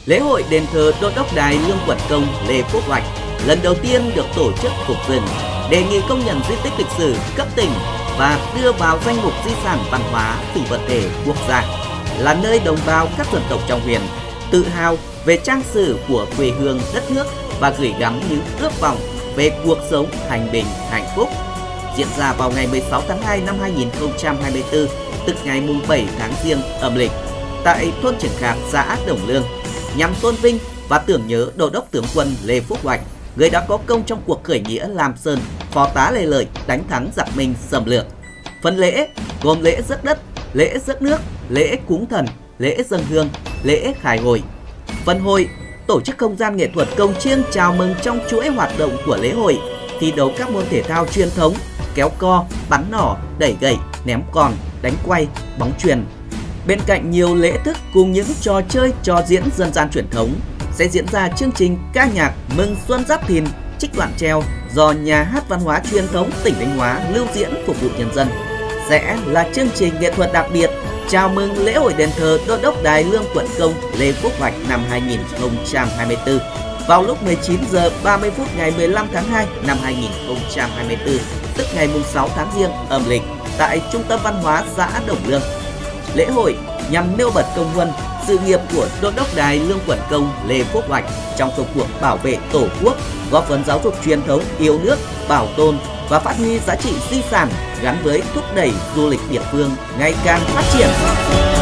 Lễ hội đền thờ Đô đốc Đài Lương Quận Công Lê Phúc Hoạch lần đầu tiên được tổ chức phục dựng, đề nghị công nhận di tích lịch sử cấp tỉnh và đưa vào danh mục di sản văn hóa phi vật thể quốc gia, là nơi đồng bào các dân tộc trong huyện tự hào về trang sử của quê hương đất nước và gửi gắm những ước vọng về cuộc sống thanh bình hạnh phúc. Diễn ra vào ngày 16 tháng 2 năm 2024, tức ngày mùng 7 tháng Giêng âm lịch, tại thôn Trường Khạc, xã Đồng Lương, nhằm tôn vinh và tưởng nhớ Đô đốc tướng quân Lê Phúc Hoạch, người đã có công trong cuộc khởi nghĩa Lam Sơn, phò tá Lê Lợi đánh thắng giặc Minh xâm lược. Phần lễ gồm lễ rước đất, lễ rước nước, lễ cúng thần, lễ dâng hương, lễ khai hội. Phần hội tổ chức không gian nghệ thuật cồng chiêng chào mừng trong chuỗi hoạt động của lễ hội, thi đấu các môn thể thao truyền thống, kéo co, bắn nỏ, đẩy gậy, ném còn, đánh quay, bóng chuyền. Bên cạnh nhiều lễ thức cùng những trò chơi, trò diễn dân gian truyền thống, sẽ diễn ra chương trình ca nhạc mừng Xuân Giáp Thìn, trích đoạn treo do Nhà hát Văn hóa Truyền thống tỉnh Thanh Hóa lưu diễn phục vụ nhân dân. Sẽ là chương trình nghệ thuật đặc biệt chào mừng lễ hội đền thờ Đô đốc Đài Lương Quận Công Lê Phúc Hoạch năm 2024 vào lúc 19 giờ 30 phút ngày 15 tháng 2 năm 2024, tức ngày 6 tháng Giêng âm lịch tại Trung tâm Văn hóa xã Đồng Lương. Lễ hội nhằm nêu bật công huân sự nghiệp của Đô đốc Đài Lương Quận Công Lê Phúc Hoạch trong công cuộc bảo vệ Tổ quốc, góp phần giáo dục truyền thống yêu nước, bảo tồn và phát huy giá trị di sản gắn với thúc đẩy du lịch địa phương ngày càng phát triển.